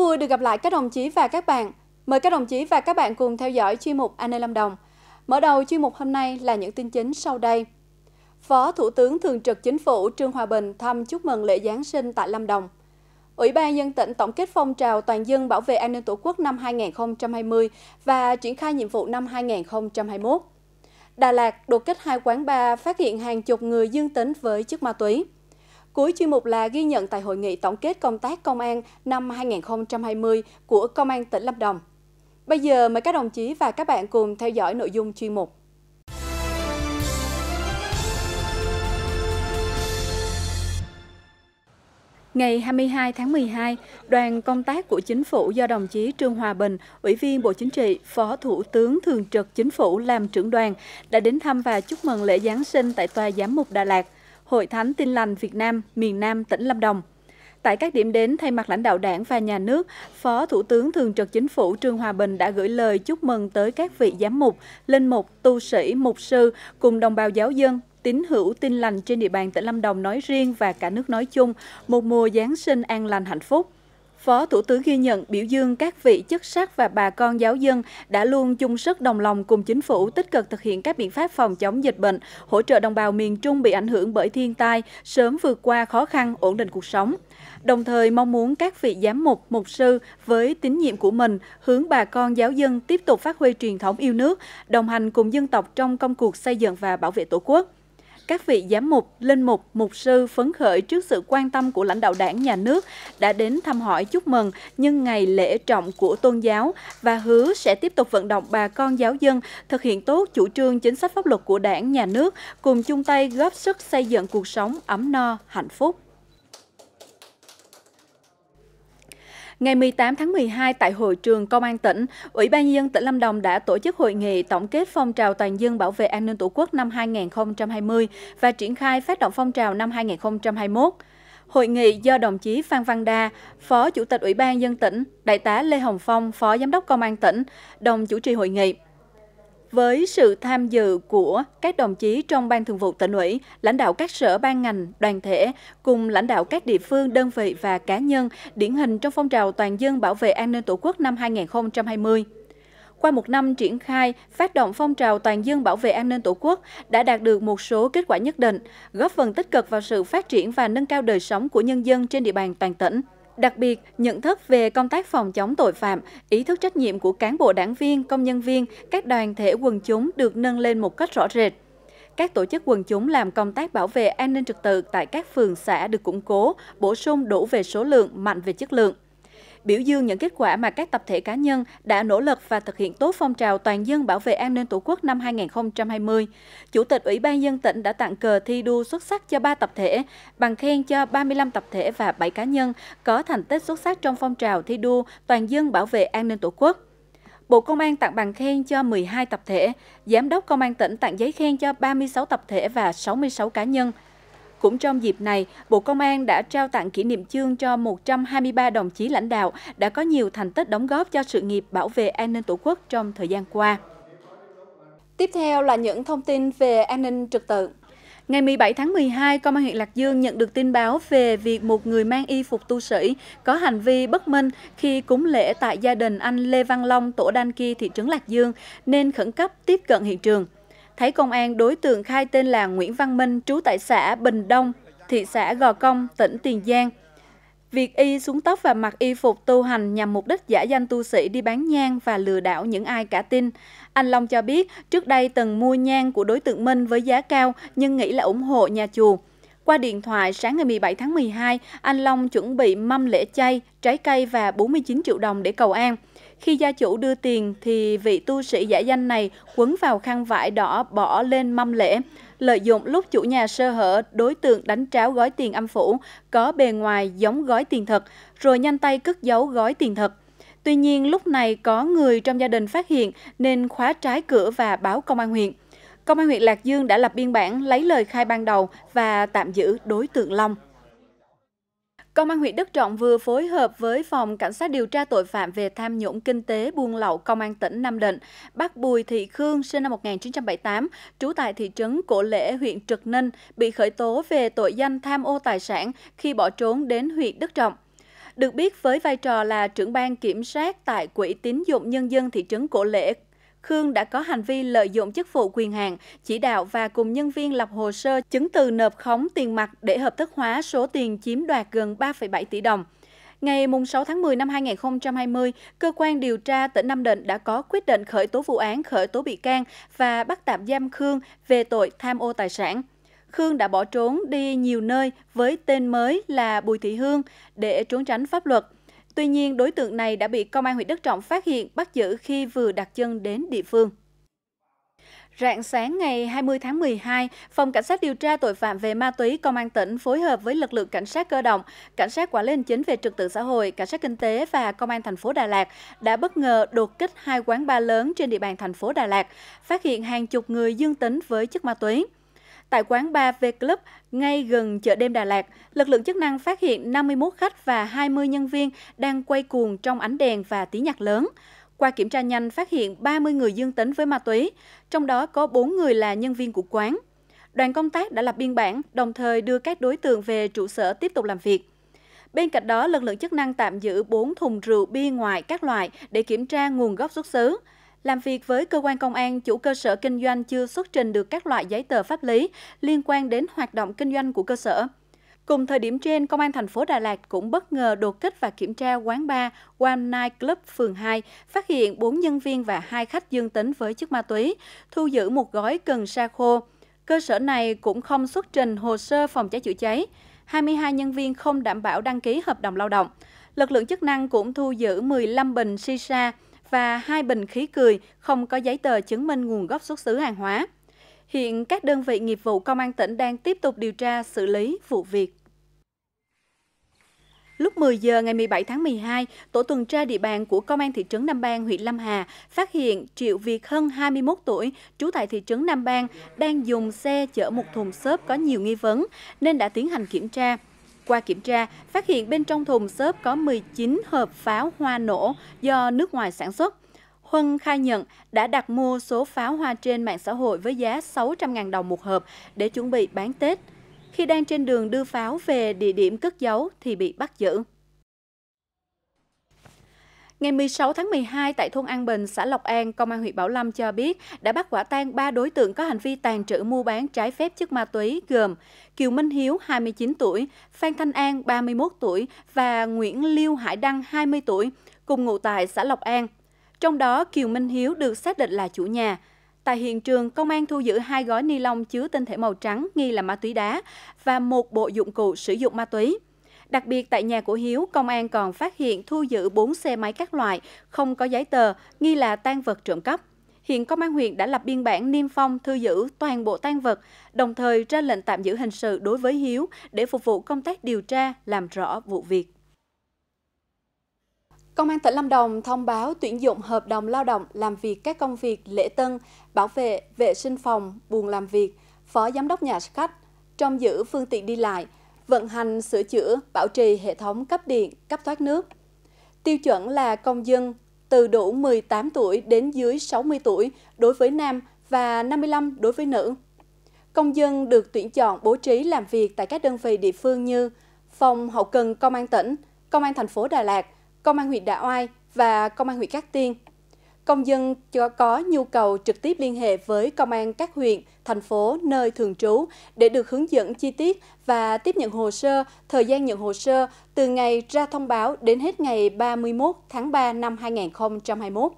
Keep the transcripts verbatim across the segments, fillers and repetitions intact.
vui được gặp lại các đồng chí và các bạn. Mời các đồng chí và các bạn cùng theo dõi chuyên mục An ninh Lâm Đồng. Mở đầu chuyên mục hôm nay là những tin chính sau đây. Phó Thủ tướng Thường trực Chính phủ Trương Hòa Bình thăm chúc mừng lễ Giáng sinh tại Lâm Đồng. Ủy ban nhân dân tỉnh tổng kết phong trào toàn dân bảo vệ an ninh Tổ quốc năm hai nghìn không trăm hai mươi và triển khai nhiệm vụ năm hai nghìn không trăm hai mươi mốt. Đà Lạt đột kích hai quán bar phát hiện hàng chục người dương tính với chất ma túy. Cuối chuyên mục là ghi nhận tại hội nghị tổng kết công tác công an năm hai nghìn không trăm hai mươi của Công an tỉnh Lâm Đồng. Bây giờ mời các đồng chí và các bạn cùng theo dõi nội dung chuyên mục. Ngày hai mươi hai tháng mười hai, đoàn công tác của Chính phủ do đồng chí Trương Hòa Bình, Ủy viên Bộ Chính trị, Phó Thủ tướng Thường trực Chính phủ làm trưởng đoàn, đã đến thăm và chúc mừng lễ Giáng sinh tại Tòa Giám mục Đà Lạt, Hội Thánh Tin lành Việt Nam, miền Nam tỉnh Lâm Đồng. Tại các điểm đến, thay mặt lãnh đạo Đảng và Nhà nước, Phó Thủ tướng Thường trực Chính phủ Trương Hòa Bình đã gửi lời chúc mừng tới các vị giám mục, linh mục, tu sĩ, mục sư cùng đồng bào giáo dân, tín hữu tin lành trên địa bàn tỉnh Lâm Đồng nói riêng và cả nước nói chung, một mùa Giáng sinh an lành hạnh phúc. Phó Thủ tướng ghi nhận, biểu dương các vị chức sắc và bà con giáo dân đã luôn chung sức đồng lòng cùng Chính phủ tích cực thực hiện các biện pháp phòng chống dịch bệnh, hỗ trợ đồng bào miền Trung bị ảnh hưởng bởi thiên tai, sớm vượt qua khó khăn, ổn định cuộc sống. Đồng thời mong muốn các vị giám mục, mục sư với tín nhiệm của mình hướng bà con giáo dân tiếp tục phát huy truyền thống yêu nước, đồng hành cùng dân tộc trong công cuộc xây dựng và bảo vệ Tổ quốc. Các vị giám mục, linh mục, mục sư phấn khởi trước sự quan tâm của lãnh đạo Đảng, Nhà nước đã đến thăm hỏi chúc mừng nhân ngày lễ trọng của tôn giáo và hứa sẽ tiếp tục vận động bà con giáo dân thực hiện tốt chủ trương chính sách pháp luật của Đảng, Nhà nước, cùng chung tay góp sức xây dựng cuộc sống ấm no, hạnh phúc. Ngày mười tám tháng mười hai, tại Hội trường Công an tỉnh, Ủy ban nhân dân tỉnh Lâm Đồng đã tổ chức hội nghị tổng kết phong trào toàn dân bảo vệ an ninh Tổ quốc năm hai nghìn không trăm hai mươi và triển khai phát động phong trào năm hai nghìn không trăm hai mươi mốt. Hội nghị do đồng chí Phan Văn Đa, Phó Chủ tịch Ủy ban nhân dân tỉnh, Đại tá Lê Hồng Phong, Phó Giám đốc Công an tỉnh, đồng chủ trì hội nghị. Với sự tham dự của các đồng chí trong Ban Thường vụ Tỉnh ủy, lãnh đạo các sở ban ngành, đoàn thể, cùng lãnh đạo các địa phương, đơn vị và cá nhân điển hình trong phong trào toàn dân bảo vệ an ninh Tổ quốc năm hai nghìn không trăm hai mươi. Qua một năm triển khai, phát động phong trào toàn dân bảo vệ an ninh Tổ quốc đã đạt được một số kết quả nhất định, góp phần tích cực vào sự phát triển và nâng cao đời sống của nhân dân trên địa bàn toàn tỉnh. Đặc biệt, nhận thức về công tác phòng chống tội phạm, ý thức trách nhiệm của cán bộ đảng viên, công nhân viên, các đoàn thể quần chúng được nâng lên một cách rõ rệt. Các tổ chức quần chúng làm công tác bảo vệ an ninh trật tự tại các phường xã được củng cố, bổ sung đủ về số lượng, mạnh về chất lượng. Biểu dương những kết quả mà các tập thể cá nhân đã nỗ lực và thực hiện tốt phong trào toàn dân bảo vệ an ninh Tổ quốc năm hai nghìn không trăm hai mươi. Chủ tịch Ủy ban nhân dân tỉnh đã tặng cờ thi đua xuất sắc cho ba tập thể, bằng khen cho ba mươi lăm tập thể và bảy cá nhân có thành tích xuất sắc trong phong trào thi đua toàn dân bảo vệ an ninh Tổ quốc. Bộ Công an tặng bằng khen cho mười hai tập thể, Giám đốc Công an tỉnh tặng giấy khen cho ba mươi sáu tập thể và sáu mươi sáu cá nhân. Cũng trong dịp này, Bộ Công an đã trao tặng kỷ niệm chương cho một trăm hai mươi ba đồng chí lãnh đạo đã có nhiều thành tích đóng góp cho sự nghiệp bảo vệ an ninh Tổ quốc trong thời gian qua. Tiếp theo là những thông tin về an ninh trật tự. Ngày mười bảy tháng mười hai, Công an huyện Lạc Dương nhận được tin báo về việc một người mang y phục tu sĩ có hành vi bất minh khi cúng lễ tại gia đình anh Lê Văn Long, tổ Đan Ki, thị trấn Lạc Dương, nên khẩn cấp tiếp cận hiện trường. Thấy công an, đối tượng khai tên là Nguyễn Văn Minh, trú tại xã Bình Đông, thị xã Gò Công, tỉnh Tiền Giang. Việc y xuống tóc và mặc y phục tu hành nhằm mục đích giả danh tu sĩ đi bán nhang và lừa đảo những ai cả tin. Anh Long cho biết trước đây từng mua nhang của đối tượng Minh với giá cao nhưng nghĩ là ủng hộ nhà chùa. Qua điện thoại, sáng ngày mười bảy tháng mười hai, anh Long chuẩn bị mâm lễ chay, trái cây và bốn mươi chín triệu đồng để cầu an. Khi gia chủ đưa tiền thì vị tu sĩ giả danh này quấn vào khăn vải đỏ bỏ lên mâm lễ. Lợi dụng lúc chủ nhà sơ hở, đối tượng đánh tráo gói tiền âm phủ có bề ngoài giống gói tiền thật, rồi nhanh tay cất giấu gói tiền thật. Tuy nhiên lúc này có người trong gia đình phát hiện nên khóa trái cửa và báo công an huyện. Công an huyện Lạc Dương đã lập biên bản lấy lời khai ban đầu và tạm giữ đối tượng Long. Công an huyện Đức Trọng vừa phối hợp với Phòng Cảnh sát điều tra tội phạm về tham nhũng kinh tế buôn lậu Công an tỉnh Nam Định bắt Bùi Thị Khương sinh năm một nghìn chín trăm bảy mươi tám, trú tại thị trấn Cổ Lễ, huyện Trực Ninh, bị khởi tố về tội danh tham ô tài sản khi bỏ trốn đến huyện Đức Trọng. Được biết với vai trò là trưởng ban kiểm soát tại Quỹ tín dụng nhân dân thị trấn Cổ Lễ, Khương đã có hành vi lợi dụng chức vụ quyền hạn, chỉ đạo và cùng nhân viên lập hồ sơ chứng từ nộp khống tiền mặt để hợp thức hóa số tiền chiếm đoạt gần ba phẩy bảy tỷ đồng. Ngày sáu tháng mười năm hai nghìn không trăm hai mươi, Cơ quan điều tra tỉnh Nam Định đã có quyết định khởi tố vụ án, khởi tố bị can và bắt tạm giam Khương về tội tham ô tài sản. Khương đã bỏ trốn đi nhiều nơi với tên mới là Bùi Thị Hương để trốn tránh pháp luật. Tuy nhiên, đối tượng này đã bị Công an huyện Đức Trọng phát hiện, bắt giữ khi vừa đặt chân đến địa phương. Rạng sáng ngày hai mươi tháng mười hai, Phòng Cảnh sát điều tra tội phạm về ma túy Công an tỉnh phối hợp với lực lượng cảnh sát cơ động, cảnh sát quản lý hành chính về trật tự xã hội, cảnh sát kinh tế và Công an thành phố Đà Lạt đã bất ngờ đột kích hai quán bar lớn trên địa bàn thành phố Đà Lạt, phát hiện hàng chục người dương tính với chất ma túy. Tại quán bar V-Club ngay gần chợ đêm Đà Lạt, lực lượng chức năng phát hiện năm mươi mốt khách và hai mươi nhân viên đang quay cuồng trong ánh đèn và tiếng nhạc lớn. Qua kiểm tra nhanh phát hiện ba mươi người dương tính với ma túy, trong đó có bốn người là nhân viên của quán. Đoàn công tác đã lập biên bản, đồng thời đưa các đối tượng về trụ sở tiếp tục làm việc. Bên cạnh đó, lực lượng chức năng tạm giữ bốn thùng rượu bia ngoại các loại để kiểm tra nguồn gốc xuất xứ. Làm việc với cơ quan công an, chủ cơ sở kinh doanh chưa xuất trình được các loại giấy tờ pháp lý liên quan đến hoạt động kinh doanh của cơ sở. Cùng thời điểm trên, Công an thành phố Đà Lạt cũng bất ngờ đột kích và kiểm tra quán bar One Night Club phường hai, phát hiện bốn nhân viên và hai khách dương tính với chất ma túy, thu giữ một gói cần sa khô. Cơ sở này cũng không xuất trình hồ sơ phòng cháy chữa cháy. hai mươi hai nhân viên không đảm bảo đăng ký hợp đồng lao động. Lực lượng chức năng cũng thu giữ mười lăm bình shisha và hai bình khí cười không có giấy tờ chứng minh nguồn gốc xuất xứ hàng hóa. Hiện các đơn vị nghiệp vụ Công an tỉnh đang tiếp tục điều tra xử lý vụ việc. Lúc mười giờ ngày mười bảy tháng mười hai, tổ tuần tra địa bàn của Công an thị trấn Nam Ban, huyện Lâm Hà phát hiện Triệu Việt Hân, hai mươi mốt tuổi, trú tại thị trấn Nam Ban, đang dùng xe chở một thùng xốp có nhiều nghi vấn nên đã tiến hành kiểm tra. Qua kiểm tra, phát hiện bên trong thùng xốp có mười chín hộp pháo hoa nổ do nước ngoài sản xuất. Huân khai nhận đã đặt mua số pháo hoa trên mạng xã hội với giá sáu trăm nghìn đồng một hộp để chuẩn bị bán Tết. Khi đang trên đường đưa pháo về địa điểm cất giấu thì bị bắt giữ. Ngày mười sáu tháng mười hai, tại thôn An Bình, xã Lộc An, Công an huyện Bảo Lâm cho biết đã bắt quả tang ba đối tượng có hành vi tàng trữ mua bán trái phép chất ma túy gồm Kiều Minh Hiếu, hai mươi chín tuổi, Phan Thanh An, ba mươi mốt tuổi và Nguyễn Liêu Hải Đăng, hai mươi tuổi, cùng ngụ tại xã Lộc An. Trong đó, Kiều Minh Hiếu được xác định là chủ nhà. Tại hiện trường, công an thu giữ hai gói ni lông chứa tinh thể màu trắng nghi là ma túy đá và một bộ dụng cụ sử dụng ma túy. Đặc biệt, tại nhà của Hiếu, công an còn phát hiện thu giữ bốn xe máy các loại, không có giấy tờ, nghi là tang vật trộm cắp. Hiện Công an huyện đã lập biên bản niêm phong thu giữ toàn bộ tang vật, đồng thời ra lệnh tạm giữ hình sự đối với Hiếu để phục vụ công tác điều tra, làm rõ vụ việc. Công an tỉnh Lâm Đồng thông báo tuyển dụng hợp đồng lao động làm việc các công việc lễ tân, bảo vệ, vệ sinh phòng, buồng làm việc, phó giám đốc nhà khách, trông giữ phương tiện đi lại, vận hành, sửa chữa, bảo trì hệ thống cấp điện, cấp thoát nước. Tiêu chuẩn là công dân từ đủ mười tám tuổi đến dưới sáu mươi tuổi đối với nam và năm mươi lăm đối với nữ. Công dân được tuyển chọn bố trí làm việc tại các đơn vị địa phương như Phòng Hậu cần Công an tỉnh, Công an thành phố Đà Lạt, Công an huyện Đạ Oai và Công an huyện Cát Tiên. Công dân có nhu cầu trực tiếp liên hệ với công an các huyện, thành phố nơi thường trú để được hướng dẫn chi tiết và tiếp nhận hồ sơ, thời gian nhận hồ sơ từ ngày ra thông báo đến hết ngày ba mươi mốt tháng ba năm hai nghìn không trăm hai mươi mốt.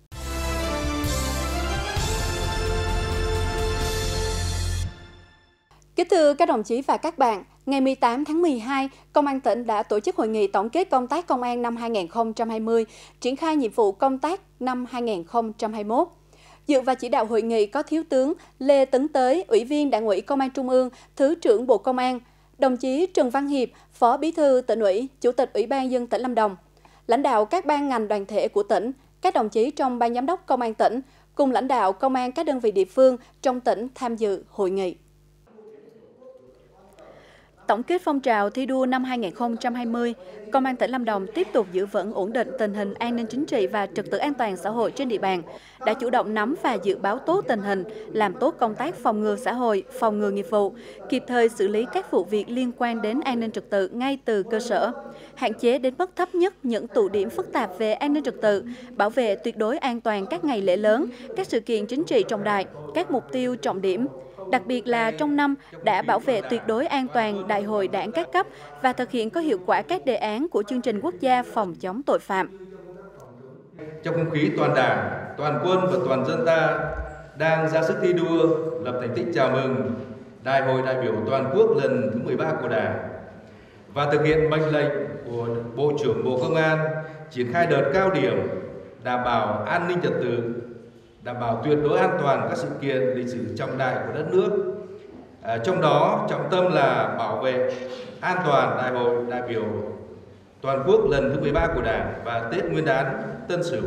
Kính thưa các đồng chí và các bạn, ngày mười tám tháng mười hai, Công an tỉnh đã tổ chức hội nghị tổng kết công tác công an năm hai nghìn không trăm hai mươi, triển khai nhiệm vụ công tác năm hai nghìn không trăm hai mươi mốt. Dự và chỉ đạo hội nghị có Thiếu tướng Lê Tấn Tới, Ủy viên Đảng ủy Công an Trung ương, Thứ trưởng Bộ Công an, đồng chí Trần Văn Hiệp, Phó Bí thư Tỉnh ủy, Chủ tịch Ủy ban nhân dân tỉnh Lâm Đồng, lãnh đạo các ban ngành đoàn thể của tỉnh, các đồng chí trong Ban Giám đốc Công an tỉnh, cùng lãnh đạo công an các đơn vị địa phương trong tỉnh tham dự hội nghị. Tổng kết phong trào thi đua năm hai nghìn không trăm hai mươi, Công an tỉnh Lâm Đồng tiếp tục giữ vững ổn định tình hình an ninh chính trị và trật tự an toàn xã hội trên địa bàn, đã chủ động nắm và dự báo tốt tình hình, làm tốt công tác phòng ngừa xã hội, phòng ngừa nghiệp vụ, kịp thời xử lý các vụ việc liên quan đến an ninh trật tự ngay từ cơ sở, hạn chế đến mức thấp nhất những tụ điểm phức tạp về an ninh trật tự, bảo vệ tuyệt đối an toàn các ngày lễ lớn, các sự kiện chính trị trọng đại, các mục tiêu trọng điểm. Đặc biệt là trong năm đã bảo vệ tuyệt đối an toàn đại hội đảng các cấp và thực hiện có hiệu quả các đề án của chương trình quốc gia phòng chống tội phạm. Trong không khí toàn đảng, toàn quân và toàn dân ta đang ra sức thi đua lập thành tích chào mừng Đại hội đại biểu toàn quốc lần thứ mười ba của Đảng và thực hiện mệnh lệnh của Bộ trưởng Bộ Công an triển khai đợt cao điểm đảm bảo an ninh trật tự, đảm bảo tuyệt đối an toàn các sự kiện lịch sử trọng đại của đất nước. À, trong đó trọng tâm là bảo vệ an toàn Đại hội đại biểu toàn quốc lần thứ mười ba của Đảng và Tết Nguyên đán Tân Sửu.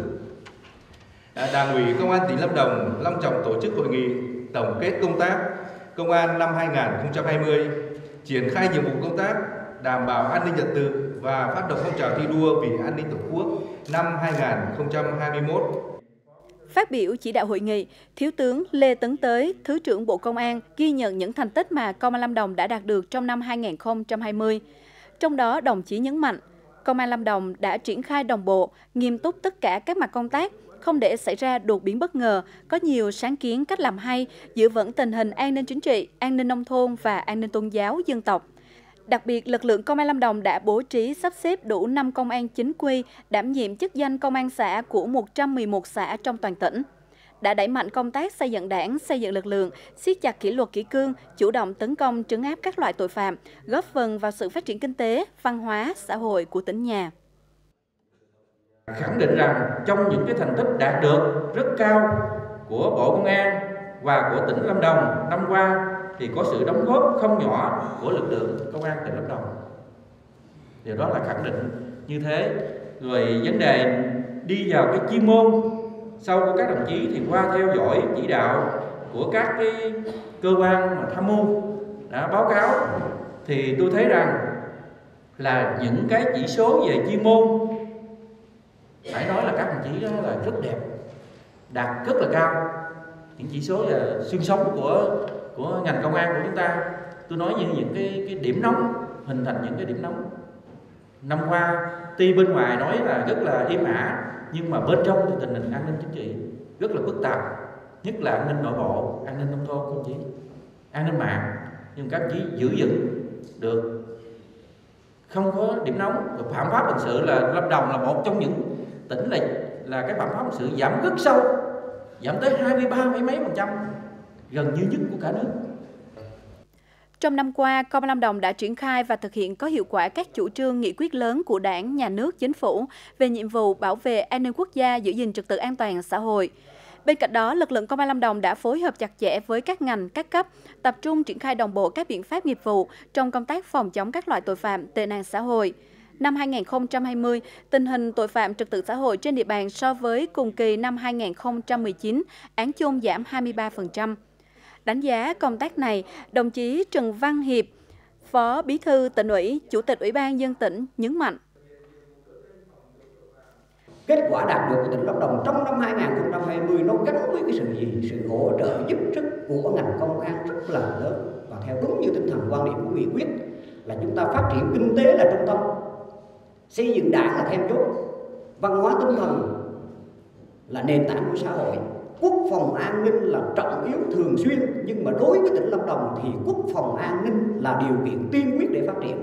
À, Đảng ủy Công an tỉnh Lâm Đồng long trọng tổ chức hội nghị tổng kết công tác Công an năm hai nghìn không trăm hai mươi, triển khai nhiệm vụ công tác đảm bảo an ninh trật tự và phát động phong trào thi đua vì an ninh Tổ quốc năm hai nghìn không trăm hai mươi mốt. Phát biểu chỉ đạo hội nghị, Thiếu tướng Lê Tấn Tới, Thứ trưởng Bộ Công an ghi nhận những thành tích mà Công an Lâm Đồng đã đạt được trong năm hai nghìn không trăm hai mươi. Trong đó, đồng chí nhấn mạnh, Công an Lâm Đồng đã triển khai đồng bộ, nghiêm túc tất cả các mặt công tác, không để xảy ra đột biến bất ngờ, có nhiều sáng kiến cách làm hay, giữ vững tình hình an ninh chính trị, an ninh nông thôn và an ninh tôn giáo dân tộc. Đặc biệt, lực lượng Công an Lâm Đồng đã bố trí sắp xếp đủ năm công an chính quy đảm nhiệm chức danh công an xã của một trăm mười một xã trong toàn tỉnh. Đã đẩy mạnh công tác xây dựng đảng, xây dựng lực lượng, siết chặt kỷ luật kỷ cương, chủ động tấn công trấn áp các loại tội phạm, góp phần vào sự phát triển kinh tế, văn hóa, xã hội của tỉnh nhà. Khẳng định rằng trong những cái thành tích đạt được rất cao của Bộ Công an và của tỉnh Lâm Đồng năm qua thì có sự đóng góp không nhỏ của lực lượng Công an tỉnh Lâm Đồng. Điều đó là khẳng định như thế. Rồi vấn đề đi vào cái chuyên môn sau của các đồng chí thì qua theo dõi chỉ đạo của các cái cơ quan mà tham mưu đã báo cáo thì tôi thấy rằng là những cái chỉ số về chuyên môn phải nói là các đồng chí đó là rất đẹp, đạt rất là cao. Những chỉ số về xuyên sống của của ngành công an của chúng ta, tôi nói như những cái cái điểm nóng, hình thành những cái điểm nóng. Năm qua tuy bên ngoài nói là rất là êm ả, nhưng mà bên trong thì tình hình an ninh chính trị rất là phức tạp, nhất là an ninh nội bộ, an ninh nông thôn, công chí, an ninh mạng. Nhưng các chí giữ vững được, không có điểm nóng. Và phạm pháp hình sự là Lâm Đồng là một trong những tỉnh là là cái phạm pháp hình sự giảm rất sâu, giảm tới hai mươi ba mấy mấy phần trăm, gần như nhất của cả nước. Trong năm qua, Công an Lâm Đồng đã triển khai và thực hiện có hiệu quả các chủ trương nghị quyết lớn của Đảng, Nhà nước, Chính phủ về nhiệm vụ bảo vệ an ninh quốc gia, giữ gìn trật tự an toàn xã hội. Bên cạnh đó, lực lượng Công an Lâm Đồng đã phối hợp chặt chẽ với các ngành, các cấp, tập trung triển khai đồng bộ các biện pháp nghiệp vụ trong công tác phòng chống các loại tội phạm, tệ nạn xã hội. Năm hai nghìn không trăm hai mươi, tình hình tội phạm trật tự xã hội trên địa bàn so với cùng kỳ năm hai nghìn không trăm mười chín, án chung giảm hai mươi ba phần trăm. Đánh giá công tác này, đồng chí Trần Văn Hiệp, Phó Bí thư Tỉnh ủy, Chủ tịch Ủy ban nhân dân tỉnh nhấn mạnh. Kết quả đạt được của tỉnh Lâm Đồng trong năm hai nghìn không trăm hai mươi nó gắn với cái sự gì? Sự hỗ trợ giúp sức của ngành công an rất là lớn, và theo đúng như tinh thần quan điểm của nghị quyết là chúng ta phát triển kinh tế là trung tâm, xây dựng đảng là then chốt, văn hóa tinh thần là nền tảng của xã hội, quốc phòng an ninh là trọng yếu thường xuyên. Nhưng mà đối với tỉnh Lâm Đồng thì quốc phòng an ninh là điều kiện tiên quyết để phát triển.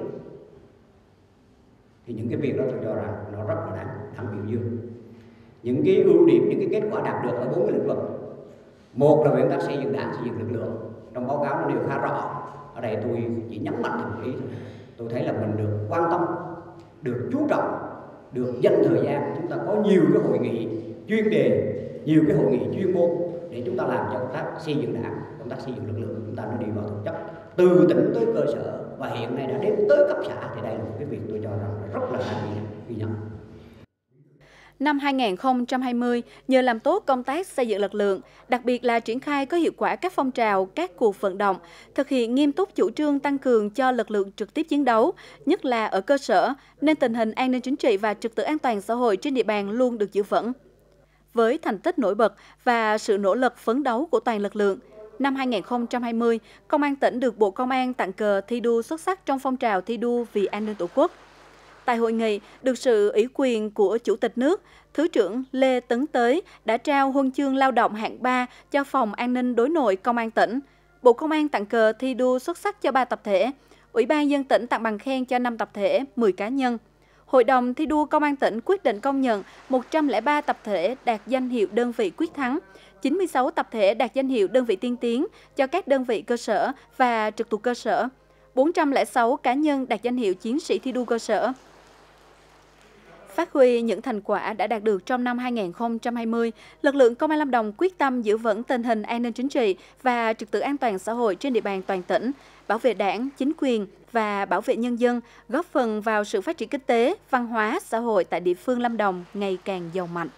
Thì những cái việc đó tôi cho rằng nó rất là đáng, đáng biểu dương. Những cái ưu điểm, những cái kết quả đạt được ở bốn cái lĩnh vực. Một là về công tác xây dựng đảng, xây dựng lực lượng. Trong báo cáo nó đều khá rõ. Ở đây tôi chỉ nhấn mạnh một ý thôi. Tôi thấy là mình được quan tâm, được chú trọng, được dành thời gian. Chúng ta có nhiều cái hội nghị chuyên đề, nhiều cái hội nghị chuyên môn để chúng ta làm cho công tác xây dựng đảng, công tác xây dựng lực lượng của chúng ta nó đi vào thực chất từ tỉnh tới cơ sở, và hiện nay đã đến tới cấp xã. Thì đây là một cái việc tôi cho rằng rất là đáng ghi nhận. Năm hai nghìn không trăm hai mươi, nhờ làm tốt công tác xây dựng lực lượng, đặc biệt là triển khai có hiệu quả các phong trào, các cuộc vận động, thực hiện nghiêm túc chủ trương tăng cường cho lực lượng trực tiếp chiến đấu, nhất là ở cơ sở, nên tình hình an ninh chính trị và trật tự an toàn xã hội trên địa bàn luôn được giữ vững. Với thành tích nổi bật và sự nỗ lực phấn đấu của toàn lực lượng, năm hai nghìn không trăm hai mươi, Công an tỉnh được Bộ Công an tặng cờ thi đua xuất sắc trong phong trào thi đua vì an ninh Tổ quốc. Tại hội nghị, được sự ủy quyền của Chủ tịch nước, Thứ trưởng Lê Tấn Tới đã trao huân chương lao động hạng ba cho Phòng An ninh Đối nội Công an tỉnh. Bộ Công an tặng cờ thi đua xuất sắc cho ba tập thể. Ủy ban nhân dân tỉnh tặng bằng khen cho năm tập thể, mười cá nhân. Hội đồng thi đua Công an tỉnh quyết định công nhận một trăm lẻ ba tập thể đạt danh hiệu đơn vị quyết thắng, chín mươi sáu tập thể đạt danh hiệu đơn vị tiên tiến cho các đơn vị cơ sở và trực thuộc cơ sở, bốn trăm lẻ sáu cá nhân đạt danh hiệu chiến sĩ thi đua cơ sở. Phát huy những thành quả đã đạt được trong năm hai nghìn không trăm hai mươi, lực lượng Công an Lâm Đồng quyết tâm giữ vững tình hình an ninh chính trị và trật tự an toàn xã hội trên địa bàn toàn tỉnh, bảo vệ Đảng, chính quyền và bảo vệ nhân dân, góp phần vào sự phát triển kinh tế, văn hóa, xã hội tại địa phương Lâm Đồng ngày càng giàu mạnh.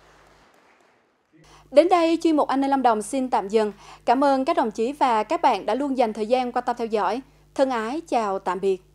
Đến đây, chuyên mục An ninh Lâm Đồng xin tạm dừng. Cảm ơn các đồng chí và các bạn đã luôn dành thời gian quan tâm theo dõi. Thân ái, chào tạm biệt.